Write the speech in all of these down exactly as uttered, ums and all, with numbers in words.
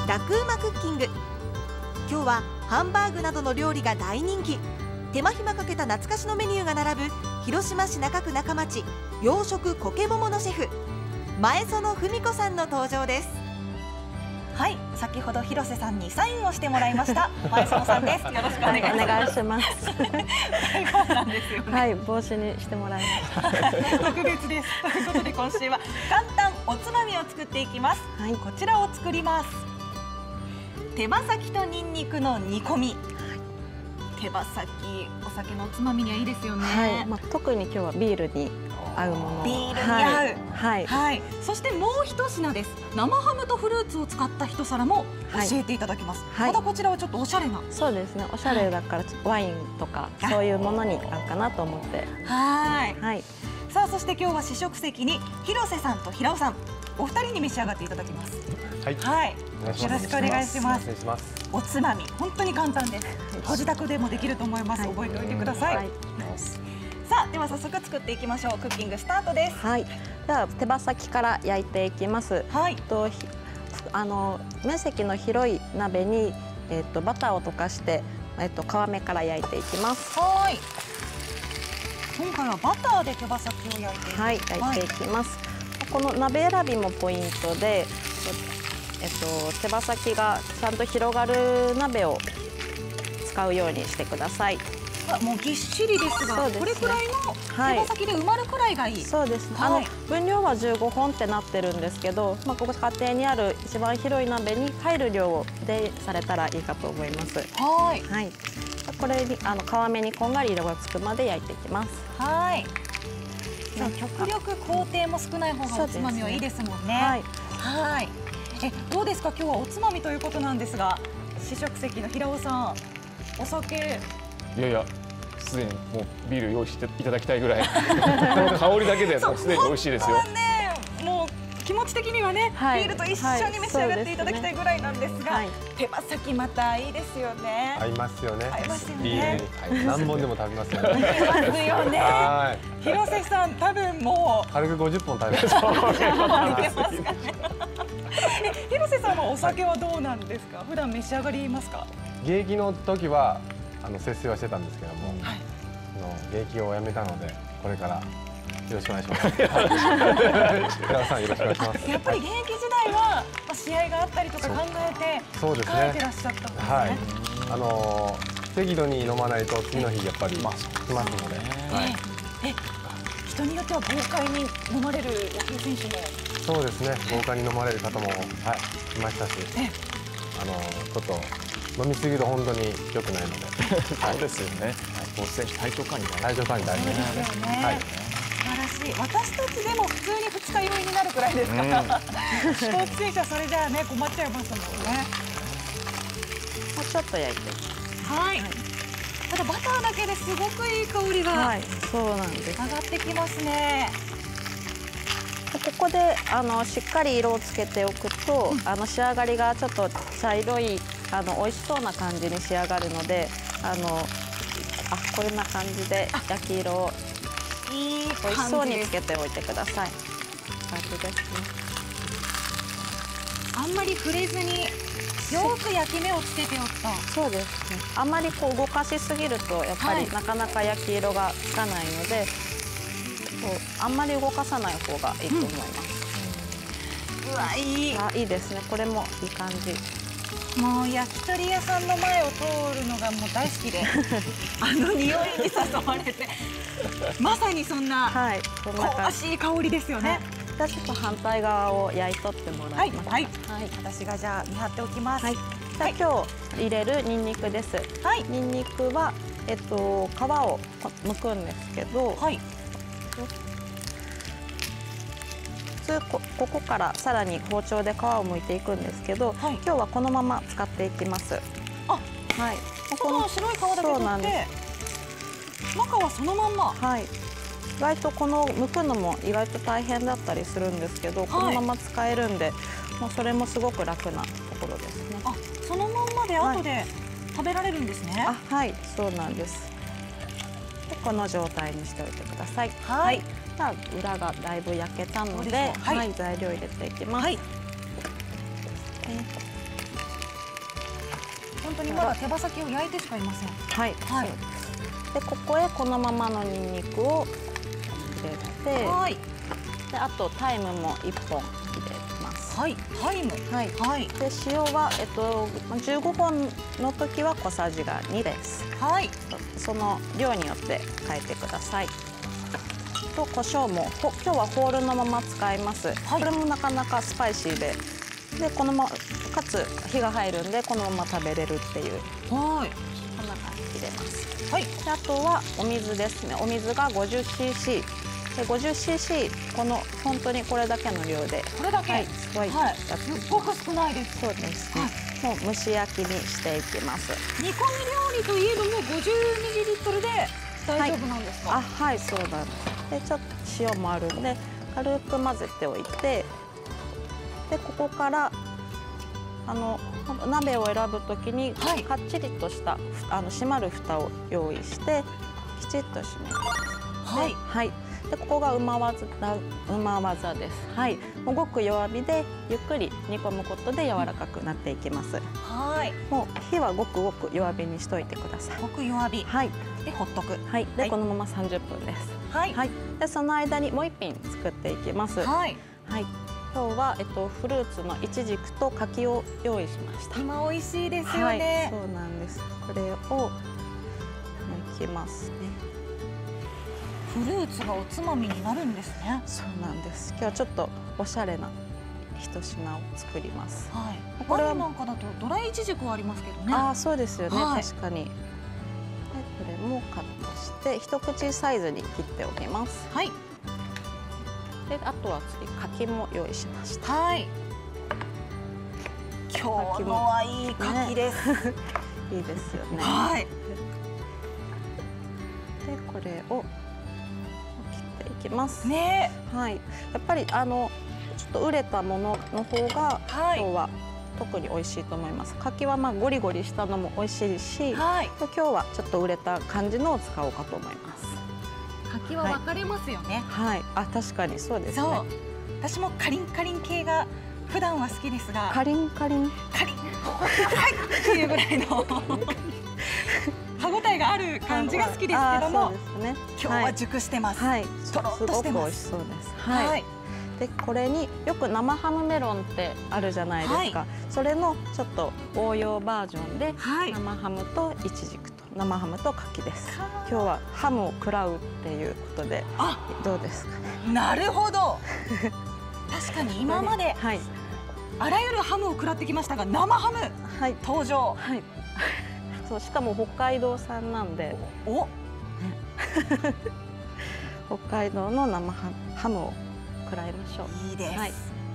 楽うまクッキング。今日はハンバーグなどの料理が大人気、手間暇かけた懐かしのメニューが並ぶ広島市中区中町洋食苔桃のシェフ前園文子さんの登場です。はい、先ほど広瀬さんにサインをしてもらいました前園さんです。よろしくお願いします。 お願いします。 大ファンなんですよね。 はい、帽子にしてもらいました。 特別です。ということで今週は簡単おつまみを作っていきます。はい、こちらを作ります。手羽先とニンニクの煮込み。はい、手羽先、お酒のおつまみにはいいですよね。 はい、まあ、特に今日はビールに合うもの。 ビールに合う。 はい。 はい。そしてもう一品です。生ハムとフルーツを使った一皿も教えていただきます。はい、またこちらはちょっとおしゃれな。 そうですね。おしゃれだからワインとかそういうものに合うかなと思って。 はい。 はい。 さあ、そして今日は試食席に広瀬さんと平尾さん、お二人に召し上がっていただきます。 はい。 はい。よろしくお願いします。 失礼します。 おつまみ、本当に簡単です。ご自宅でもできると思います。覚えておいてください。はい、さあ、では早速作っていきましょう。クッキングスタートです。 はい。では手羽先から焼いていきます。はい。とあの面積の広い鍋にえっとバターを溶かしてえっと皮目から焼いていきます。 はい。今回はバターで手羽先を焼いていきます。 はい、焼いていきます。この鍋選びもポイントで。えっと、手羽先がちゃんと広がる鍋を使うようにしてください。 もうぎっしりですが、これくらいの手羽先で埋まるくらいがいい。 そうですね。あの分量はじゅうごほんってなってるんですけど、まあここ家庭にある一番広い鍋に入る量でされたらいいかと思います。 はい。 はい。これにあの皮目にこんがり色がつくまで焼いていきます。 はい。極力工程も少ない方がおつまみはいいですもんね。はい。はい。え、どうですか、今日はおつまみということなんですが、試食席の平尾さん、お酒。 いやいや、すでにもうビール用意していただきたいぐらいこの香りだけでもうすでに美味しいですよ。 ね、もう気持ち的にはね、はい、ビールと一緒に召し上がっていただきたいぐらいなんですが、はい、手羽先またいいですよね。 合いますよね。 合いますよね。 ビールに何本でも食べますよね。 合いますよね。はい。広瀬さん、多分もう軽くごじゅっぽん食べます。 広瀬さんはお酒はどうなんですか。普段召し上がりますか。 現役の時はあの節制はしてたんですけども、はい、の現役を辞めたのでこれからよろしくお願いします。平尾さんよろしくお願いします。 やっぱり現役時代は試合があったりとか考えて控えてらっしゃったんですね。はい。 あの適度に飲まないと次の日やっぱり来ますので。はい。 え、人によっては豪快に飲まれる野球選手も。 そうですね。豪快に飲まれる方もはいいましたし、あのちょっと飲みすぎると本当に良くないので。 そうですよね。スポーツ選手体調管理体調管理大事ですね。 はい。素晴らしい。私たちでも普通に二日酔いになるくらいですから。スポーツ選手はそれじゃあね困っちゃいますもんね。 もうちょっと焼いて。 はい。ただバターだけですごくいい香りが。はい。 そうなんです。 上がってきますね。 ここであのしっかり色をつけておくと、うん、あの仕上がりがちょっと茶色いあの美味しそうな感じに仕上がるので、あのあこんな感じで焼き色をいい美味しそうにつけておいてください。感じですね。 あんまり触れずによく焼き目をつけておくと。 そうですね。あんまりこう動かしすぎるとやっぱりなかなか焼き色がつかないので。あんまり動かさない方がいいと思います。 うん、うわ、いい。 あ、いいですね。これもいい感じ。 もう焼き鳥屋さんの前を通るのがもう大好きで、あの匂いに誘われて、まさにそんな香ばしい香りですよね。 じゃあちょっと反対側を焼い取ってもらいます。 はい、はい、私がじゃあ見張っておきます。はい。 じゃあ今日入れるニンニクです。はい。ニンニクはえっと皮を剥くんですけど。はい。普通 こ, ここからさらに包丁で皮を剥いていくんですけど、はい、今日はこのまま使っていきます。 あ、はい。この白い皮だけ取って、中はそのまんま。はい。意外とこの剥くのも意外と大変だったりするんですけど、はい、このまま使えるんで、もうそれもすごく楽なところですね。あ、そのまんまで後で食べられるんですね。あ、はい、そうなんです。でこの状態にしておいてください。はい。じゃあ裏がだいぶ焼けたので、はい、材料入れていきます。はい。 本当にまだ手羽先を焼いてしかいません。 はいはい。でここへこのままのニンニクを入れて、はい。であとタイムもいっぽん入れます。 はい、タイム。はい。はい。 で塩はえっとじゅうごほんの時は小さじがにです。はい。その量によって変えてください。と胡椒もほ今日はホールのまま使います。はい、これもなかなかスパイシーで、でこのままかつ火が入るんでこのまま食べれるっていう。はい。こんな感じ入れます。はい。であとはお水ですね。お水が ごじゅっシーシー。で ごじゅっシーシー この本当にこれだけの量で。これだけ。はい。すごい。はい。 すごく少ないです。 そうですね。はい、もう蒸し焼きにしていきます。 煮込み料理といえどもごじゅうミリリットルで大丈夫なんですか？ はい、あ、はい、そうなんです。でちょっと塩もあるんで軽く混ぜておいて、でここからあの鍋を選ぶときに、はい、かっちりとしたあの閉まる蓋を用意してきちっと閉めます。はい、はい、でここがうま技うま技です。はい、もうごく弱火でゆっくり煮込むことで柔らかくなっていきます。はい、もう火はごくごく弱火にしといてください。 ごく弱火。はい。でほっとく。 はい。で、はい、このままさんじゅっぷんです。はい。はい。でその間にもう一品作っていきます。はい。はい。今日はえっとフルーツのイチジクと柿を用意しました。 今美味しいですよね。 はい、そうなんです。これを抜きますね。 フルーツがおつまみになるんですね。 そうなんです。今日はちょっとおしゃれな一品を作ります。 はい。これはなんかだとドライイチジクはありますけどね。 ああ、そうですよね。はい、確かに。で、これもカットして一口サイズに切っておきます。はい。で、あとは次柿も用意しました。はい。 今日のはいい柿です。 ね、いいですよね。はい。で、これを切っていきます。ね。はい。やっぱりあのちょっと熟れたものの方が、はい、今日は特に美味しいと思います。柿はまあゴリゴリしたのも美味しいし、はい、今日はちょっと熟れた感じのを使おうかと思います。 柿は分かれますよね。 はい。はい、あ、確かにそうですね。 そう。私もカリンカリン系が普段は好きですが。 カリンカリン。 カリン。はいっていうぐらいの歯ごたえがある感じが好きですけども、ね、今日は熟してます。はい。とろっとしてます。すごく美味しそうです。はい。はい、 でこれによく生ハムメロンってあるじゃないですか。はい、それのちょっと応用バージョンで、はい、生ハムとイチジクと生ハムと柿です。今日はハムを食らうっていうことで、あ、どうですかね。 なるほど。確かに今まで、はい、あらゆるハムを食らってきましたが、生ハム、はい、登場。はい。 そうしかも北海道産なんで。お。北海道の生ハムを食らいましょう。 いいです。はい、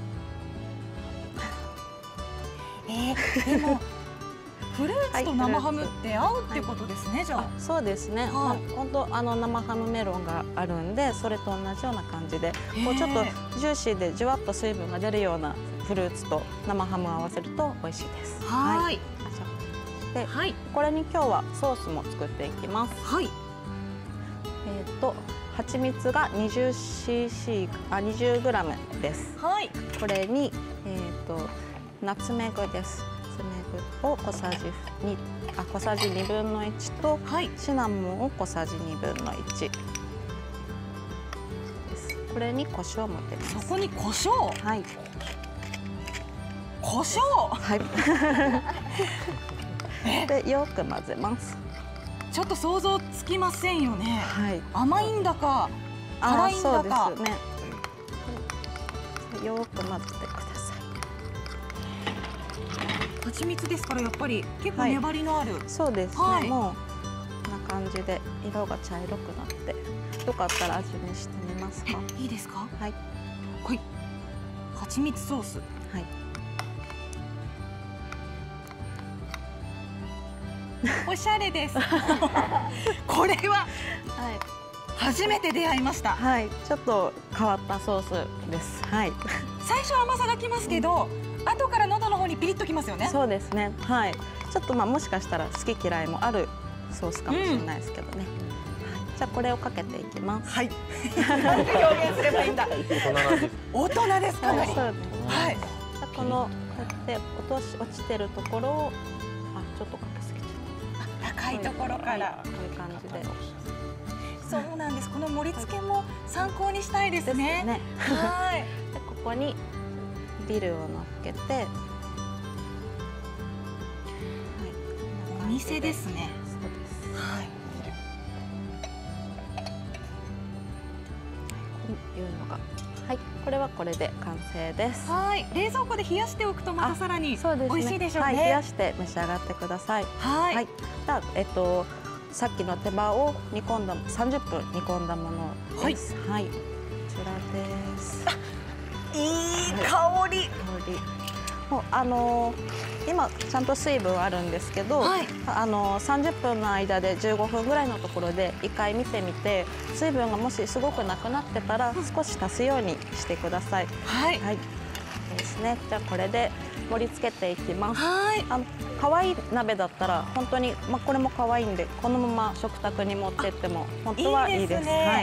えー、でもフルーツと生ハムって合うってことですね。はい、じゃあ。 そうですね。はい、本当あの生ハムメロンがあるんで、それと同じような感じで、こうちょっとジューシーでじゅわっと水分が出るようなフルーツと生ハムを合わせると美味しいです。はい。はい、で、はい、これに今日はソースも作っていきます。はい。えっと。蜂蜜が にじゅっシーシー あ にじゅうグラム です。はい。これにえっ、ー、とナツメグです。ナツメグを小さじにあ小さじにぶんのいちと、はい、シナモンを小さじにぶんのいちです。これに胡椒も入れます。 そこに胡椒。はい。胡椒。はい。 でよく混ぜます。 ちょっと想像つきませんよね。はい、甘いんだか辛いんだか。そうですね。よく混ぜてください。蜂蜜ですからやっぱり結構粘りのある。はい、 そうですね。はい、もうこんな感じで色が茶色くなって、よかったら味見してみますか。 いいですか。 はい。 はい。蜂蜜ソース。はい。おしゃれです。これは初めて出会いました。 はい、ちょっと変わったソースです。はい。 最初甘さがきますけど、うん、後から喉の方にピリッときますよね。 そうですね。はい。ちょっとまあもしかしたら好き嫌いもあるソースかもしれないですけどね。うん、はい、じゃあこれをかけていきます。はい。 なんて表現すればいいんだ。大人ですかなり。 そうです。はい。このこうやって落とし落ちてるところを。 ちょっとかけすぎちゃ高いところから、 こういう感じで。 そうなんです。この盛り付けも参考にしたいですね。 ねはい。 でここにディルを乗っけて、はい、 お店ですね。 そうです。 はい。 こういうのが、はい、これはこれで完成です。 はい。冷蔵庫で冷やしておくとまたさらに美味しいでしょうね。 はい、冷やして召し上がってください。 はい。 はい。じゃあえっとさっきの手羽を煮込んださんじゅっぷん煮込んだものです。はい。はい、こちらです。 いい香り。 香り。もうあのー、今ちゃんと水分あるんですけど、はい、あのー、さんじゅっぷんの間でじゅうごふんぐらいのところで一回見てみて、水分がもしすごくなくなってたら少し足すようにしてください。 はい。 はい。ですね。じゃあこれで盛り付けていきます。 はい。 あの可愛い鍋だったら本当にまあこれも可愛いんでこのまま食卓に持ってっても本当はいいです。いいですね。はい。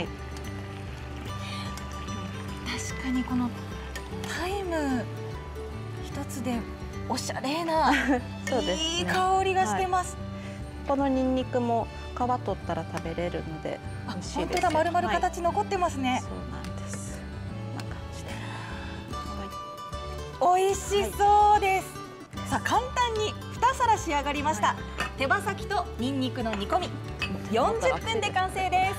確かにこのタイム一つでおしゃれなそうです、ね、いい香りがしてます。 はい、このニンニクも皮取ったら食べれるので美味しいです。 本当だ、丸々形残ってますね。 はい、そうなんです。こんな感じで。 はい、美味しそうです。はい、さあ簡単ににさら仕上がりました。はい、手羽先とニンニクの煮込みよんじゅっぷんで完成です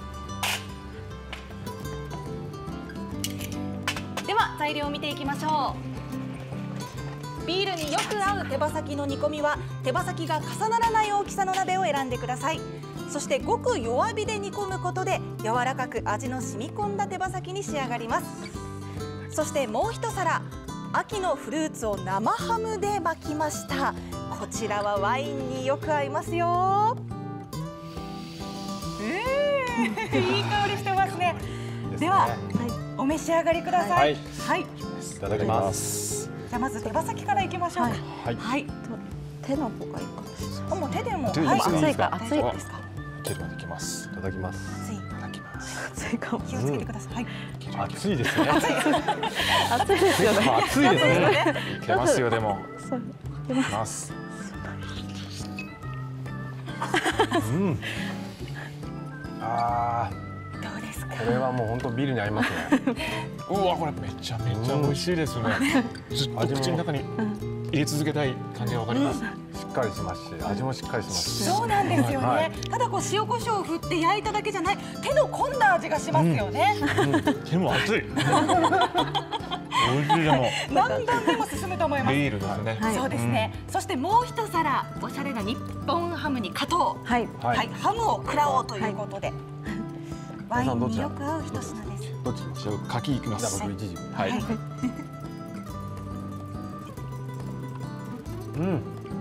。では材料を見ていきましょう。ビールによく合う手羽先の煮込みは手羽先が重ならない大きさの鍋を選んでください。そしてごく弱火で煮込むことで柔らかく味の染み込んだ手羽先に仕上がります。そしてもう一皿、秋のフルーツを生ハムで巻きました。こちらはワインによく合いますよ。えー、いい香りしてますね。では、はい、お召し上がりください。はい、はい、いただきます。 じゃあまず手羽先からいきましょうか。 はい、はい、 手の方がいいかもしれない。 もう手でも、 はい、熱いか熱いですか。 手でいきます。 いただきます。 熱い。 いただきます。 熱いかも。 気をつけてください。はい。 熱いですね。 熱いですよね。 熱いですね。 いけますよでも。 そう。 いきます。 うん。ああ。 どうですか。 これはもう本当ビールに合いますね。 うわ、これめちゃめちゃ美味しいですね。ずっと口の中に入れ続けたい感じがわかります。 しっかりしますし、味もしっかりしますし。 そうなんですよね。ただこう塩コショウを振って焼いただけじゃない、手の込んだ味がしますよね。 手も熱い。美味しいでも。 何段でも進むと思います。 ビールですね。 そうですね。そしてもう一皿、おしゃれな日本ハムに加糖。はい。はい。ハムを食らおうということで。ワインによく合う一品です。 どっち？ じゃあ柿いきます。 じゃあ僕一時。 はい。 うん。うん。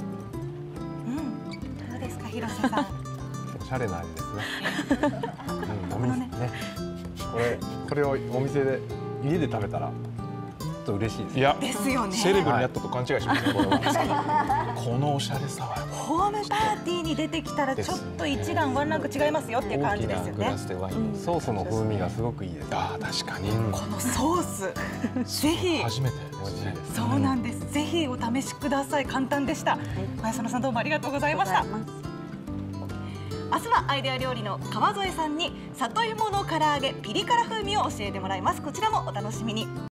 どうですか、広瀬さん。 おしゃれな味ですね。うん、お店ね。これこれをお店で家で食べたらちょっと嬉しいです。 いや、 ですよね。 セレブになったと勘違いしますね。これは。このおしゃれさは。 ホームパーティーに出てきたらちょっと一段ワンランク違いますよっていう感じですよね。 ソースの風味がすごいいいです。 ああ、確かに。 このソース、ぜひ。 初めて。 そうなんです。ぜひお試しください。簡単でした。前園さんどうもありがとうございました。明日はアイデア料理の川添さんに里芋の唐揚げピリ辛風味を教えてもらいます。こちらもお楽しみに。